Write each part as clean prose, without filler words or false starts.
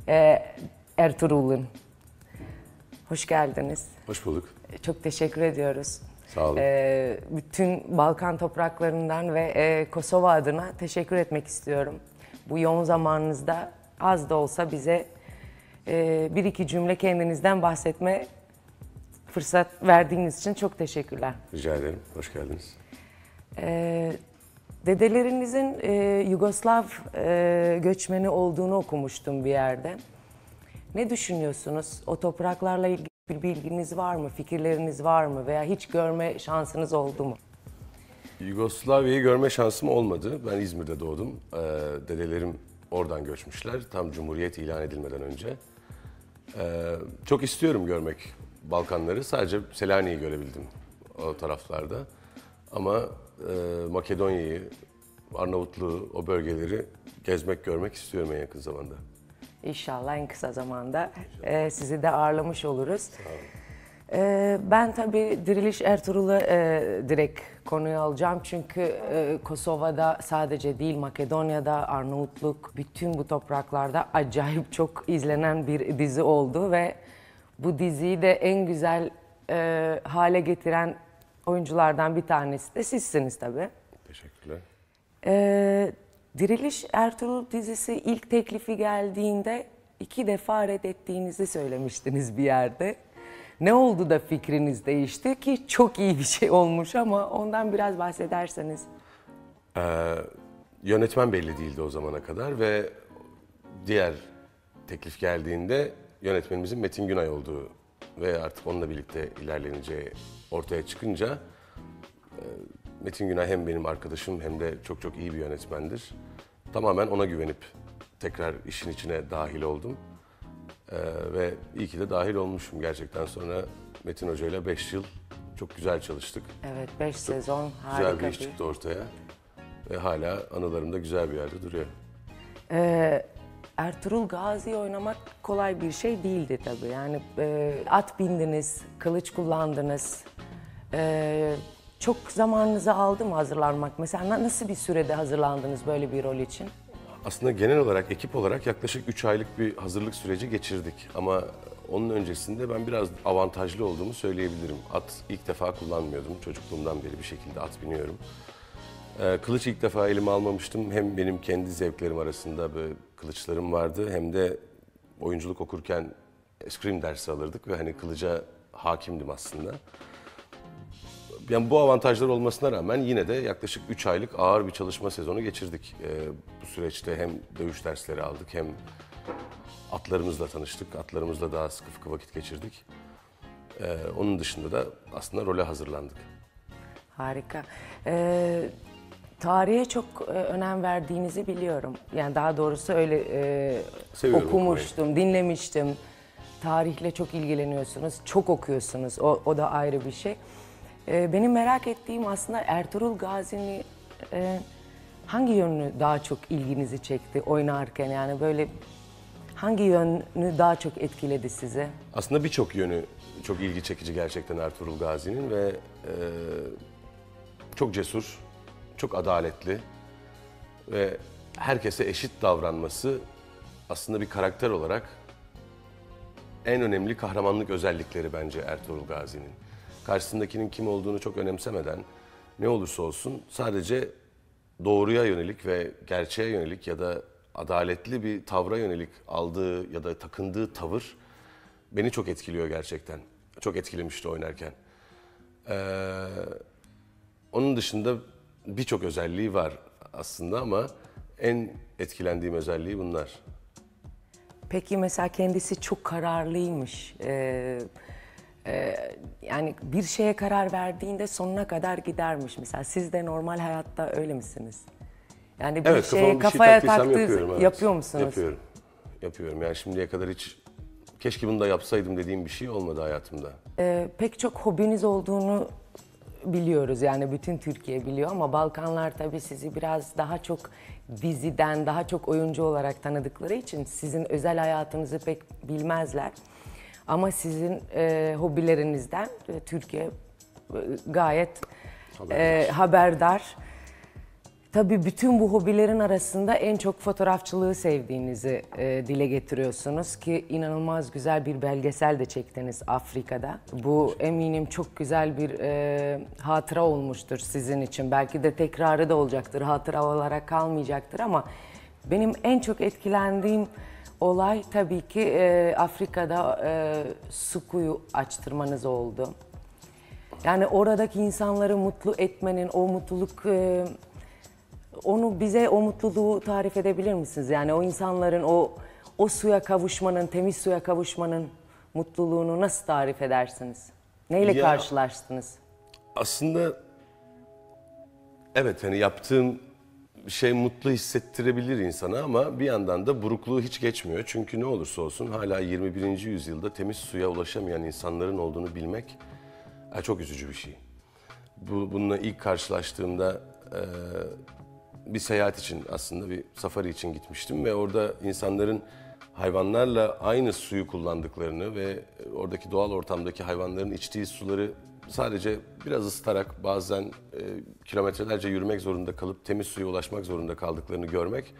Ertuğrul'un. Hoş geldiniz. Hoş bulduk. Çok teşekkür ediyoruz. Sağ olun. Bütün Balkan topraklarından ve Kosova adına teşekkür etmek istiyorum. Bu yoğun zamanınızda az da olsa bize bir iki cümle kendinizden bahsetme fırsat verdiğiniz için çok teşekkürler. Rica ederim. Hoş geldiniz. Dedelerinizin Yugoslav göçmeni olduğunu okumuştum bir yerde. Ne düşünüyorsunuz? O topraklarla ilgili bir bilginiz var mı? Fikirleriniz var mı? Veya hiç görme şansınız oldu mu? Yugoslavya'yı görme şansım olmadı. Ben İzmir'de doğdum. Dedelerim oradan göçmüşler. Tam Cumhuriyet ilan edilmeden önce. Çok istiyorum görmek Balkanları. Sadece Selanik'i görebildim o taraflarda. Ama Makedonya'yı, Arnavutluğu, o bölgeleri gezmek, görmek istiyorum en yakın zamanda. İnşallah en kısa zamanda sizi de ağırlamış oluruz. Sağ olun. Ben tabii Diriliş Ertuğrul'u direkt konuya alacağım. Çünkü Kosova'da sadece değil, Makedonya'da, Arnavutluk, bütün bu topraklarda acayip çok izlenen bir dizi oldu. Ve bu diziyi de en güzel hale getiren oyunculardan bir tanesi de sizsiniz tabii. Teşekkürler. Diriliş Ertuğrul dizisi ilk teklifi geldiğinde 2 defa reddettiğinizi söylemiştiniz bir yerde. Ne oldu da fikriniz değişti ki çok iyi bir şey olmuş ama ondan biraz bahsederseniz. Yönetmen belli değildi o zamana kadar ve diğer teklif geldiğinde yönetmenimizin Metin Günay olduğu ve artık onunla birlikte ilerleneceği ortaya çıkınca Metin Günay hem benim arkadaşım hem de çok çok iyi bir yönetmendir. Tamamen ona güvenip tekrar işin içine dahil oldum. Ve iyi ki de dahil olmuşum gerçekten. Sonra Metin Hoca ile 5 yıl çok güzel çalıştık. Evet, 5 sezon harika güzel bir iş çıktı ortaya. Ve hala anılarımda güzel bir yerde duruyor. Ertuğrul Gazi'yi oynamak kolay bir şey değildi tabii. Yani at bindiniz, kılıç kullandınız. Çok zamanınızı aldı mı hazırlanmak? Mesela nasıl bir sürede hazırlandınız böyle bir rol için? Aslında genel olarak, ekip olarak yaklaşık 3 aylık bir hazırlık süreci geçirdik. Ama onun öncesinde ben biraz avantajlı olduğumu söyleyebilirim. At ilk defa kullanmıyordum. Çocukluğumdan beri bir şekilde at biniyorum. Kılıç ilk defa elime almamıştım. Hem benim kendi zevklerim arasında böyle kılıçlarım vardı, hem de oyunculuk okurken eskrim dersi alırdık ve hani kılıca hakimdim aslında. Yani bu avantajlar olmasına rağmen yine de yaklaşık 3 aylık ağır bir çalışma sezonu geçirdik. Bu süreçte hem dövüş dersleri aldık hem atlarımızla tanıştık. Atlarımızla daha sıkı vakit geçirdik. Onun dışında da aslında role hazırlandık. Harika. Tarihe çok önem verdiğinizi biliyorum. Yani daha doğrusu öyle okumuştum, dinlemiştim. Tarihle çok ilgileniyorsunuz, çok okuyorsunuz. O da ayrı bir şey. Benim merak ettiğim aslında Ertuğrul Gazi'nin hangi yönü daha çok ilginizi çekti oynarken? Yani böyle hangi yönü daha çok etkiledi sizi? Aslında birçok yönü çok ilgi çekici gerçekten Ertuğrul Gazi'nin ve çok cesur, çok adaletli ve herkese eşit davranması aslında bir karakter olarak en önemli kahramanlık özellikleri bence Ertuğrul Gazi'nin. Karşısındakinin kim olduğunu çok önemsemeden ne olursa olsun sadece doğruya yönelik ve gerçeğe yönelik ya da adaletli bir tavra yönelik aldığı ya da takındığı tavır beni çok etkiliyor gerçekten. Çok etkilemişti oynarken. Onun dışında birçok özelliği var aslında ama en etkilendiğim özelliği bunlar. Peki mesela kendisi çok kararlıymış. Yani bir şeye karar verdiğinde sonuna kadar gidermiş. Mesela siz de normal hayatta öyle misiniz? Yani bir şeye kafaya taktığı yapıyor musunuz? Yapıyorum. Yani şimdiye kadar hiç keşke bunu da yapsaydım dediğim bir şey olmadı hayatımda. Pek çok hobiniz olduğunu biliyoruz, yani bütün Türkiye biliyor ama Balkanlar tabii sizi biraz daha çok diziden, daha çok oyuncu olarak tanıdıkları için sizin özel hayatınızı pek bilmezler. Ama sizin hobilerinizden Türkiye gayet haberdar. Tabii bütün bu hobilerin arasında en çok fotoğrafçılığı sevdiğinizi dile getiriyorsunuz ki inanılmaz güzel bir belgesel de çektiniz Afrika'da. Bu eminim çok güzel bir hatıra olmuştur sizin için. Belki de tekrarı da olacaktır, hatıra olarak kalmayacaktır ama benim en çok etkilendiğim olay tabii ki Afrika'da su kuyu açtırmanız oldu. Yani oradaki insanları mutlu etmenin, o mutluluk... Onu bize, o mutluluğu tarif edebilir misiniz? Yani o insanların o suya kavuşmanın, temiz suya kavuşmanın mutluluğunu nasıl tarif edersiniz? Neyle karşılaştınız? Aslında evet, hani yaptığım şey mutlu hissettirebilir insana ama bir yandan da burukluğu hiç geçmiyor. Çünkü ne olursa olsun hala 21. yüzyılda temiz suya ulaşamayan insanların olduğunu bilmek çok üzücü bir şey. Bununla ilk karşılaştığımda bir seyahat için, aslında bir safari için gitmiştim ve orada insanların hayvanlarla aynı suyu kullandıklarını ve oradaki doğal ortamdaki hayvanların içtiği suları sadece biraz ısıtarak bazen kilometrelerce yürümek zorunda kalıp temiz suya ulaşmak zorunda kaldıklarını görmek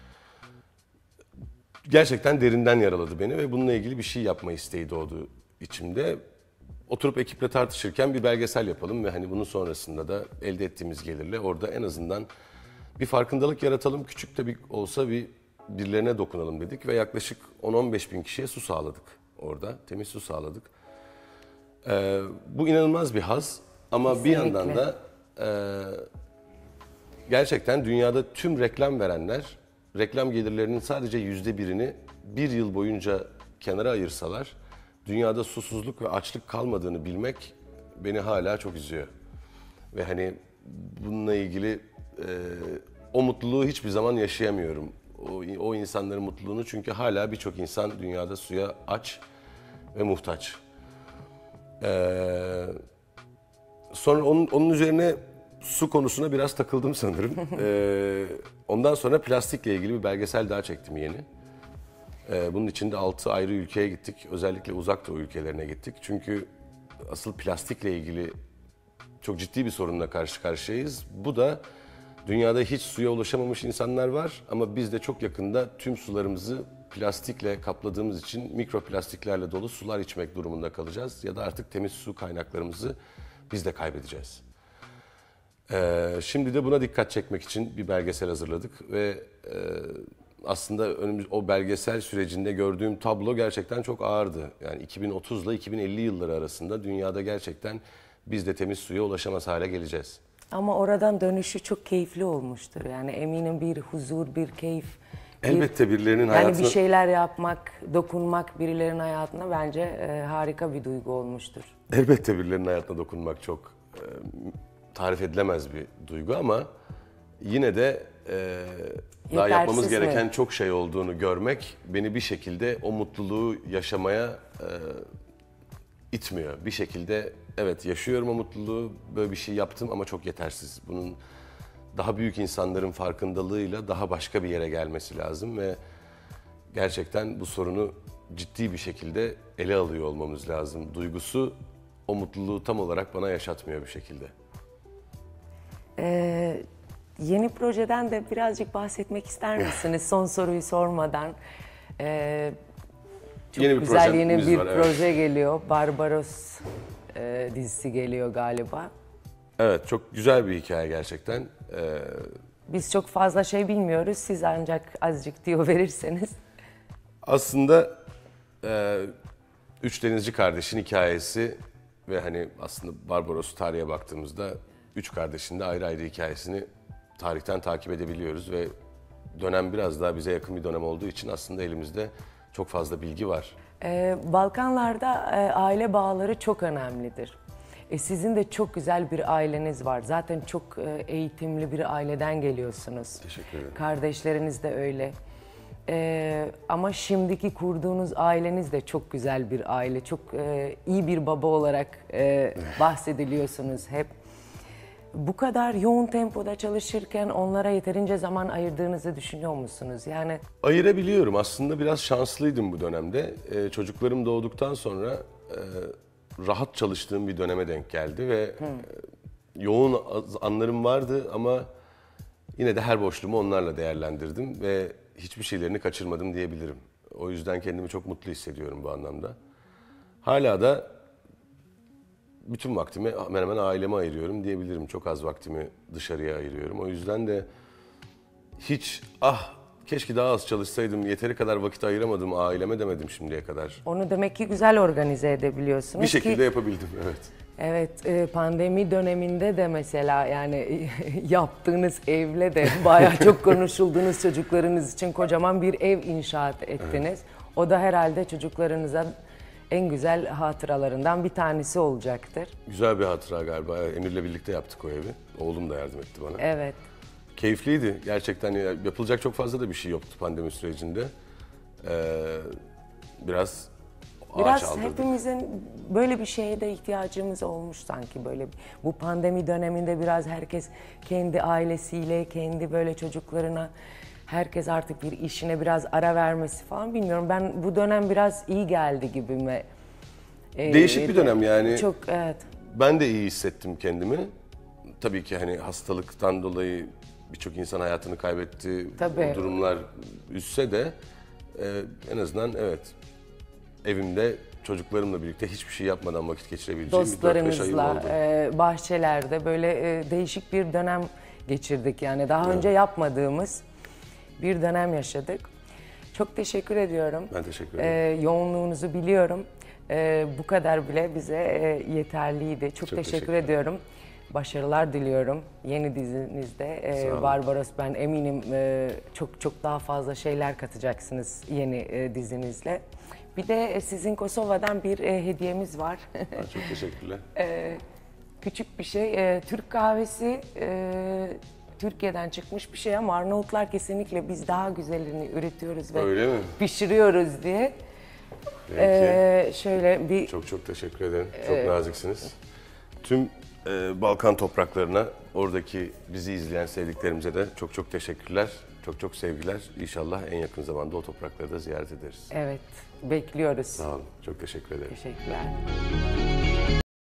gerçekten derinden yaraladı beni ve bununla ilgili bir şey yapma isteği doğdu içimde. Oturup ekiple tartışırken bir belgesel yapalım ve hani bunun sonrasında da elde ettiğimiz gelirle orada en azından bir farkındalık yaratalım, küçük de bir olsa birilerine dokunalım dedik ve yaklaşık 10-15 bin kişiye su sağladık orada, temiz su sağladık. Bu inanılmaz bir haz ama Kesinlikle. Bir yandan da gerçekten dünyada tüm reklam verenler, reklam gelirlerinin sadece %1'ini bir yıl boyunca kenara ayırsalar, dünyada susuzluk ve açlık kalmadığını bilmek beni hala çok üzüyor. Ve hani bununla ilgili o mutluluğu hiçbir zaman yaşayamıyorum. O insanların mutluluğunu, çünkü hala birçok insan dünyada suya aç ve muhtaç. Sonra onun üzerine su konusuna biraz takıldım sanırım. Ondan sonra plastikle ilgili bir belgesel daha çektim yeni. Bunun için de 6 ayrı ülkeye gittik. Özellikle Uzak Doğu ülkelerine gittik. Çünkü asıl plastikle ilgili çok ciddi bir sorunla karşı karşıyayız. Bu da dünyada hiç suya ulaşamamış insanlar var ama biz de çok yakında tüm sularımızı plastikle kapladığımız için mikroplastiklerle dolu sular içmek durumunda kalacağız. Ya da artık temiz su kaynaklarımızı biz de kaybedeceğiz. Şimdi de buna dikkat çekmek için bir belgesel hazırladık ve aslında o belgesel sürecinde gördüğüm tablo gerçekten çok ağırdı. Yani 2030 ile 2050 yılları arasında dünyada gerçekten biz de temiz suya ulaşamaz hale geleceğiz. Ama oradan dönüşü çok keyifli olmuştur. Yani eminim bir huzur, bir keyif. Elbette birilerinin hayatına... Yani bir şeyler yapmak, dokunmak birilerinin hayatına bence harika bir duygu olmuştur. Elbette birilerinin hayatına dokunmak çok tarif edilemez bir duygu ama yine de daha yapmamız gereken çok şey olduğunu görmek beni bir şekilde o mutluluğu yaşamaya itmiyor. Bir şekilde evet, yaşıyorum o mutluluğu, böyle bir şey yaptım ama çok yetersiz. Bunun daha büyük insanların farkındalığıyla daha başka bir yere gelmesi lazım ve gerçekten bu sorunu ciddi bir şekilde ele alıyor olmamız lazım. Duygusu o mutluluğu tam olarak bana yaşatmıyor bir şekilde. Yeni projeden de birazcık bahsetmek ister misiniz? Son soruyu sormadan. Çok yeni bir güzel yeni bir var, proje evet. geliyor. Barbaros dizisi geliyor galiba. Evet, çok güzel bir hikaye gerçekten. Biz çok fazla şey bilmiyoruz. Siz ancak azıcık diyor verirseniz. Aslında üç denizci kardeşin hikayesi ve hani aslında Barbaros tarihe baktığımızda üç kardeşin de ayrı ayrı hikayesini tarihten takip edebiliyoruz ve dönem biraz daha bize yakın bir dönem olduğu için aslında elimizde çok fazla bilgi var. Balkanlarda aile bağları çok önemlidir. Sizin de çok güzel bir aileniz var. Zaten çok eğitimli bir aileden geliyorsunuz. Teşekkür ederim. Kardeşleriniz de öyle. Ama şimdiki kurduğunuz aileniz de çok güzel bir aile. Çok iyi bir baba olarak bahsediliyorsunuz hep. Bu kadar yoğun tempoda çalışırken onlara yeterince zaman ayırdığınızı düşünüyor musunuz? Yani ayırabiliyorum. Aslında biraz şanslıydım bu dönemde. Çocuklarım doğduktan sonra rahat çalıştığım bir döneme denk geldi ve yoğun anlarım vardı ama yine de her boşluğumu onlarla değerlendirdim ve hiçbir şeylerini kaçırmadım diyebilirim. O yüzden kendimi çok mutlu hissediyorum bu anlamda. Hala da bütün vaktimi hemen hemen aileme ayırıyorum diyebilirim. Çok az vaktimi dışarıya ayırıyorum. O yüzden de hiç keşke daha az çalışsaydım, yeteri kadar vakit ayıramadım aileme demedim şimdiye kadar. Onu demek ki güzel organize edebiliyorsunuz Bir şekilde ki, yapabildim, evet. evet, pandemi döneminde de mesela yani yaptığınız evle de bayağı çok konuşulduğunuz çocuklarınız için kocaman bir ev inşaat ettiniz. Evet. O da herhalde çocuklarınıza en güzel hatıralarından bir tanesi olacaktır. Güzel bir hatıra galiba. Emir'le birlikte yaptık o evi. Oğlum da yardım etti bana. Evet. Keyifliydi. Gerçekten yapılacak çok fazla da bir şey yoktu pandemi sürecinde. Biraz ağaç aldırdık. Hepimizin böyle bir şeye de ihtiyacımız olmuş sanki böyle. Bu pandemi döneminde biraz herkes kendi ailesiyle, kendi böyle çocuklarına, herkes artık bir işine biraz ara vermesi falan, bilmiyorum. Ben bu dönem biraz iyi geldi gibime. Değişik bir dönem yani. Çok, evet. Ben de iyi hissettim kendimi. Tabii ki hani hastalıktan dolayı birçok insan hayatını kaybetti. Tabii. O durumlar üzse de en azından evet, evimde çocuklarımla birlikte hiçbir şey yapmadan vakit geçirebileceğim bir 4-5 ayım oldu. Bahçelerde böyle değişik bir dönem geçirdik yani. Daha önce yapmadığımız bir dönem yaşadık. Çok teşekkür ediyorum. Ben teşekkür ederim. Yoğunluğunuzu biliyorum. Bu kadar bile bize yeterliydi. Çok teşekkür ediyorum. Başarılar diliyorum yeni dizinizde. Barbaros, ben eminim çok çok daha fazla şeyler katacaksınız yeni dizinizle. Bir de sizin Kosova'dan bir hediyemiz var. Çok teşekkürler. Küçük bir şey. Türk kahvesi Türkiye'den çıkmış bir şey ama Arnavutlar kesinlikle biz daha güzelini üretiyoruz ve öyle mi? Pişiriyoruz diye. Şöyle bir... Çok çok teşekkür ederim. Çok naziksiniz. Tüm Balkan topraklarına, oradaki bizi izleyen sevdiklerimize de çok çok teşekkürler. Çok çok sevgiler. İnşallah en yakın zamanda o toprakları da ziyaret ederiz. Evet, bekliyoruz. Sağ olun. Çok teşekkür ederim. Teşekkürler.